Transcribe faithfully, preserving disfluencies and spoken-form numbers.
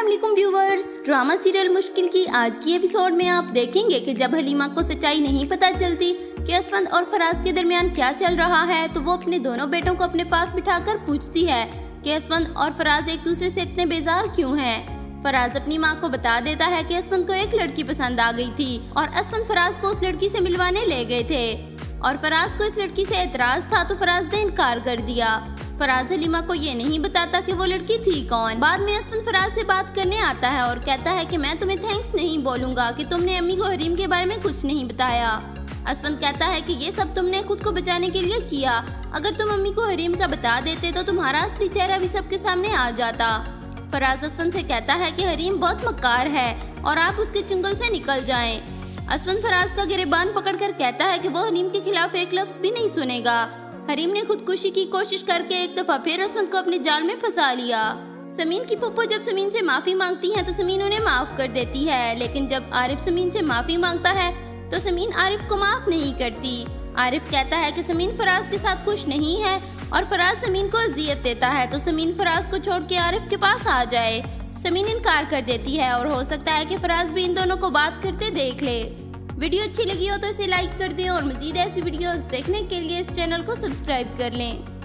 अस्सलामुअलैकुम viewers, drama serial मुश्किल की आज की एपिसोड में आप देखेंगे कि जब हलीमा को सच्चाई नहीं पता चलती कि असफंद और फराज के दरमियान क्या चल रहा है, तो वो अपने दोनों बेटों को अपने पास बिठाकर पूछती है कि असफंद और फराज एक दूसरे से इतने बेजार क्यों हैं। फराज अपनी माँ को बता देता है कि असफंद को एक लड़की पसंद आ गई थी और असफंद फराज को उस लड़की से मिलवाने ले गए थे और फराज को इस लड़की से एतराज था, तो फराज ने इनकार कर दिया। फराज हलीमा को ये नहीं बताता कि वो लड़की थी कौन। बाद में असफंद फराज से बात करने आता है और कहता है कि मैं तुम्हें थैंक्स नहीं बोलूंगा कि तुमने अम्मी को हरीम के बारे में कुछ नहीं बताया। असफंद कहता है कि ये सब तुमने खुद को बचाने के लिए किया, अगर तुम अम्मी को हरीम का बता देते तो तुम्हारा असली चेहरा भी सबके सामने आ जाता। फराज असफंद से कहता है कि हरीम बहुत मक्कार है और आप उसके चुंगल से निकल जाएं। असफंद फराज का गिरेबान पकड़कर कहता है कि वो हरीम के खिलाफ एक लफ्ज भी नहीं सुनेगा। हरीम ने खुदकुशी की कोशिश करके एक दफा फिर असफंद को अपने जाल में फंसा लिया। समीन की पप्पो जब समीन से माफी मांगती है तो समीन उन्हें माफ कर देती है, लेकिन जब आरिफ समीन से माफी मांगता है तो समीन आरिफ को माफ नहीं करती। आरिफ कहता है कि समीन फराज के साथ खुश नहीं है और फराज समीन को अजियत देता है, तो समीन फराज को छोड़ के आरिफ के पास आ जाए। समीन इनकार कर देती है और हो सकता है कि फराज भी इन दोनों को बात करते देख ले। वीडियो अच्छी लगी हो तो इसे लाइक कर दें और मज़ीद ऐसी वीडियोस देखने के लिए इस चैनल को सब्सक्राइब कर लें।